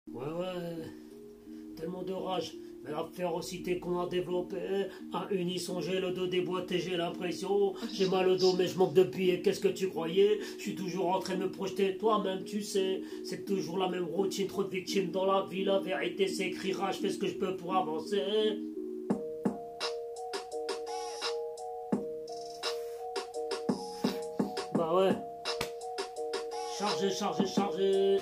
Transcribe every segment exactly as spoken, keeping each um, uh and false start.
Ouais, ouais, tellement de rage. Mais la férocité qu'on a développée, à unisson, j'ai le dos déboîté, j'ai l'impression. J'ai mal au dos, mais je manque de pieds, qu'est-ce que tu croyais? Je suis toujours en train de me projeter, toi-même, tu sais. C'est toujours la même routine, trop de victimes dans la vie. La vérité s'écrira, je fais ce que je peux pour avancer. Bah ouais, chargé, chargé, chargé.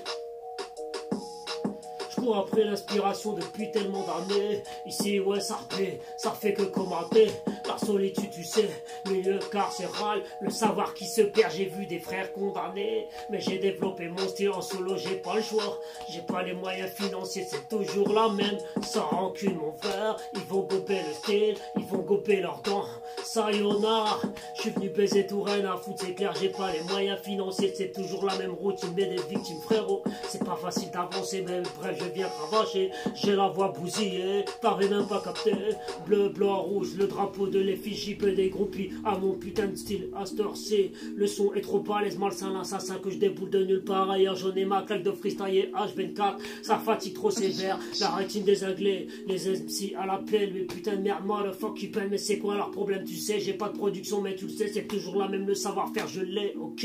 Je cours après l'inspiration depuis tellement d'années. Ici, ouais, ça refait, ça refait que commenter. La solitude, tu sais, milieu carcéral. Le savoir qui se perd, j'ai vu des frères condamnés. Mais j'ai développé mon style en solo, j'ai pas le choix. J'ai pas les moyens financiers, c'est toujours la même. Sans rancune, mon frère, ils vont gober le style, ils vont gober leurs dents. Sayonara, je suis venu baiser tout, rien à foutre, c'est clair, j'ai pas les moyens financiers, c'est toujours la même routine, mais des victimes, frérot. C'est pas facile d'avancer, mais bref, je viens cravacher. J'ai la voix bousillée, t'avais même pas capté. Bleu, blanc, rouge, le drapeau de l'effigie peut des groupies à mon putain de style. À cette heure-ci, le son est trop balèze, malsain, l'assassin que je déboule de nulle part ailleurs. J'en ai ma claque de freestyle H vingt-quatre, ça fatigue trop sévère. La rétine des anglais, les M C à la pelle, mais putain de merde, motherfuck qui peine, mais c'est quoi leur problème, tu sais? J'ai pas de production, mais tu le sais, c'est toujours la même, le savoir-faire, je l'ai, ok?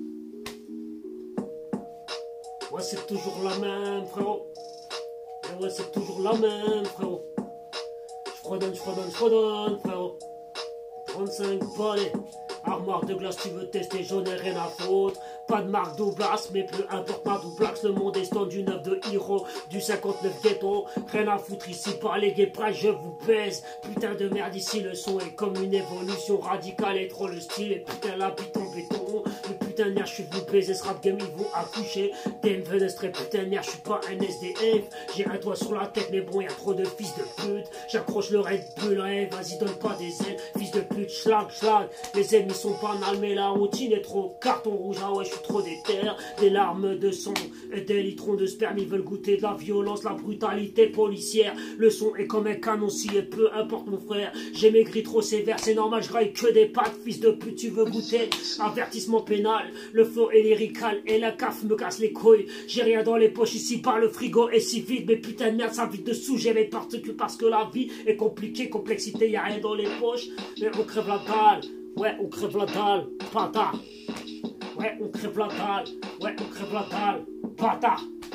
Ouais, c'est toujours la même, frérot. Et ouais, c'est toujours la même, frérot. Je redonne, je redonne, je redonne, frérot. trente-cinq balais. Armoire de glace, tu veux tester, j'en ai rien à foutre. Pas de marque Douglas, mais peu importe ma Douglas. Le monde est stand du neuf de Hero, du cinquante-neuf ghetto. Rien à foutre ici par les gay pride, je vous pèse. Putain de merde, ici le son est comme une évolution radicale et trop le style. Et putain la bite en béton. Le putain de merde, je suis venu baiser ce rap game, ils vont accoucher. Des me fenestrés, putain de merde, je suis pas un S D F. J'ai un toit sur la tête, mais bon, y a trop de fils de pute. J'accroche le Red Bull, hey, vas-y, donne pas des ailes. Fils de pute, schlag, schlag. Les ennemis sont pas mal, mais la routine est trop carton rouge. Ah ouais, je suis trop déter. Des larmes de sang et des litrons de sperme. Ils veulent goûter de la violence, la brutalité policière. Le son est comme un canon, si et peu importe mon frère. J'ai maigri trop sévère, c'est normal, je graille que des pâtes. Fils de pute, tu veux goûter? Avertissement pénal. Le flow est lyrical et la caf me casse les couilles. J'ai rien dans les poches ici, par le frigo est si vide. Mais putain de merde, ça vide dessous. J'ai mes particules parce que la vie est compliquée. Complexité, y a rien dans les poches. Mais on crève la dalle. Ouais, on crève la dalle. Pata. Ouais, on crève la dalle. Ouais, on crève la dalle. Pata.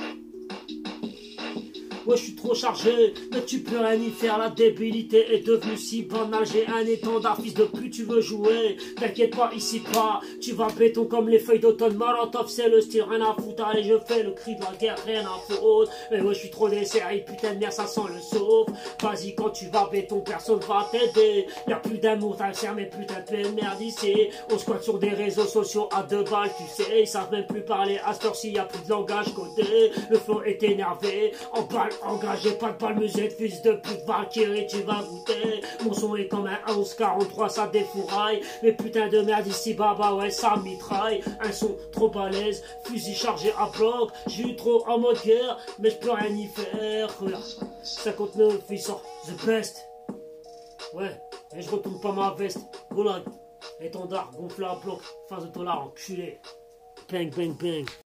Ouais, je suis trop chargé, mais tu peux rien y faire. La débilité est devenue si banale. J'ai un étendard, fils de pute, tu veux jouer? T'inquiète pas, ici pas. Tu vas béton comme les feuilles d'automne. Molotov, c'est le style, rien à foutre. Allez, je fais le cri de la guerre, rien à foutre. Mais ouais, je suis trop desserré, putain de merde, ça sent le sauve. Vas-y, quand tu vas béton, personne va t'aider. Y'a plus d'amour, t'as le mais putain de pleine merde ici. On squatte sur des réseaux sociaux à deux balles, tu sais. Ils savent même plus parler. À cette heure-ci, y'a plus de langage côté. Le flow est énervé, en balle. Engagé, pas de balle musette, fils de pute, Valkyrie, tu vas goûter. Mon son est comme un onze quarante-trois, ça défouraille. Mais putain de merde ici, baba, ouais, ça mitraille. Un son trop balèze, fusil chargé à bloc. J'ai eu trop en mode guerre, mais je peux rien y faire. cinquante-neuf, il sort the best. Ouais, et je retourne pas ma veste. Goulag, étendard, gonflé à bloc, face de dollar, enculé. Bang, bang, bang.